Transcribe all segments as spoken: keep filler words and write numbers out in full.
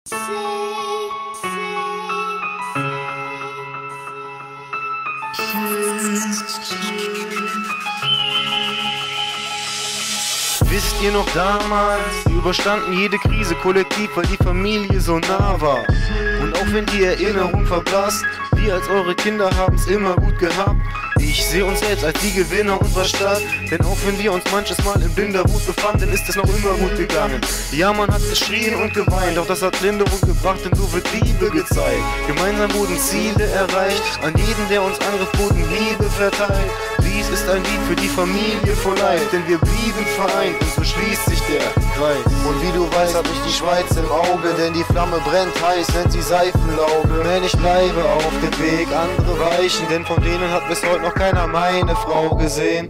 Wisst ihr noch damals, wir überstanden jede Krise kollektiv, weil die Familie so nah war. Und auch wenn die Erinnerung verblasst, wir als eure Kinder haben's immer gut gehabt. Ich sehe uns selbst als die Gewinner unserer Stadt, denn auch wenn wir uns manches Mal in blinder Wut befanden, ist es noch immer gut gegangen. Ja, man hat geschrien und geweint, doch das hat Linderung gebracht, denn so wird Liebe gezeigt. Gemeinsam wurden Ziele erreicht, an jeden, der uns angriff, wurden Liebe verteilt. Dies ist ein Lied für die Familie for life, denn wir blieben vereint und so schließt sich der Kreis. Und wie du weißt, hab ich die Schweiz im Auge, denn die Flamme brennt heiß, nennt sie Seifenlauge. Denn ich bleibe auf dem Weg, andere weichen, denn von denen hat bis heute noch keiner meine Frau gesehen.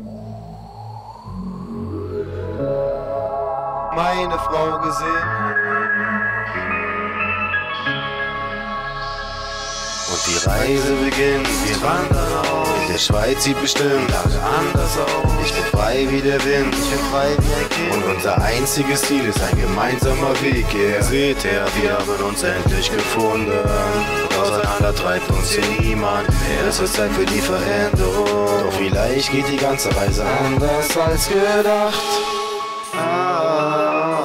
Meine Frau gesehen. Und die Reise beginnt, wir wandern auf. In der Schweiz sieht bestimmt alles anders aus. Ich bin frei wie der Wind, ich bin frei wie ein Kind. Und unser einziges Ziel ist ein gemeinsamer Weg, yeah. Seht her, wir haben uns endlich gefunden. Und auseinander treibt uns hier niemand mehr. Es ist Zeit für die Veränderung. Doch vielleicht geht die ganze Reise anders als gedacht. Ah.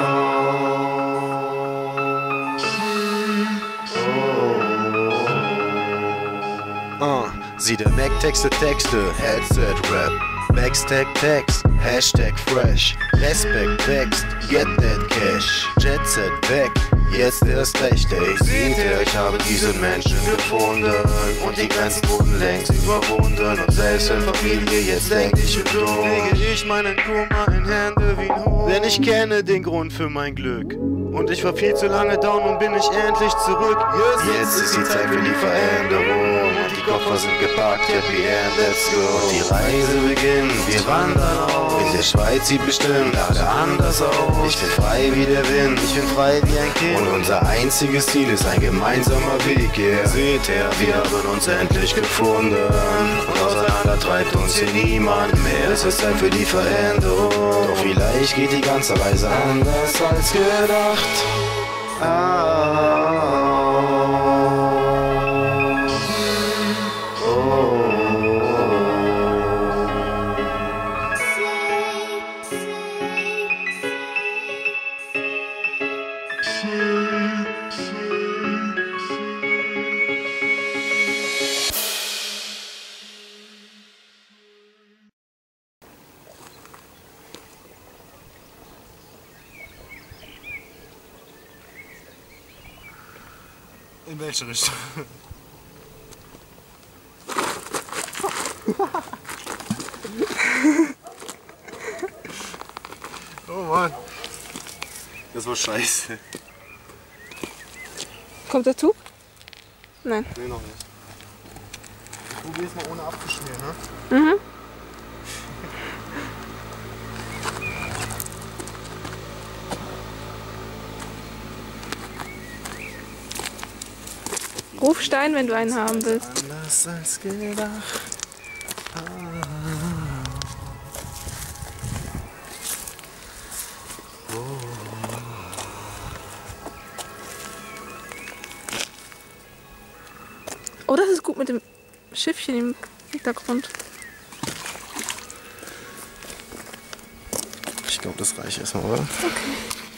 Uh, sieh der Mac texte Texte, Headset Rap, Backstack Text, Hashtag Fresh, Respekt wächst, get that cash, Jet Set weg, jetzt erst recht, ey, seht ihr, ich habe diesen Menschen gefunden und die Grenzen wurden längst überwunden und selbst in Familie, jetzt denk ich und du, lege ich meinen Kummer in Hände wie ein Hund, denn ich kenne den Grund für mein Glück. Und ich war viel zu lange down und bin ich endlich zurück. Yes. Jetzt ist die Zeit für die Veränderung. Und die Koffer sind gepackt, happy end, let's go. Und die Reise beginnt, wir wandern auf. In der Schweiz sieht bestimmt alle anders aus. Ich bin frei wie der Wind, ich bin frei wie ein Kind. Und unser einziges Ziel ist ein gemeinsamer Weg, yeah. Seht her, wir haben uns endlich gefunden. Und auseinander treibt uns hier niemand mehr. Es ist Zeit für die Veränderung. Doch vielleicht geht die ganze Reise anders als gedacht. Ah. In welche Richtung? Oh Mann. Das war scheiße. Kommt der Zug? Nein. Nee, noch nicht. Probier's mal ohne abzuschmieren, ne? Mhm. Ruf Stein, wenn du einen haben willst. Anders als gedacht. Ah. Oh. Oh, das ist gut mit dem Schiffchen im Hintergrund. Ich glaube, das reicht erstmal, oder? Okay.